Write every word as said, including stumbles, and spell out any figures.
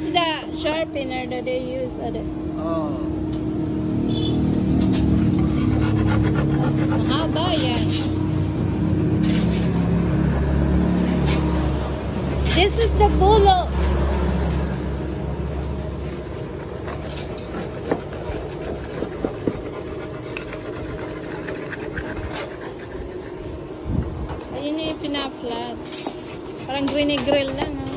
is the sharpener that they use. Oh. Mahaba yan. This is the pulo. Ayun yung pinaplat. Parang green grill lang, ha?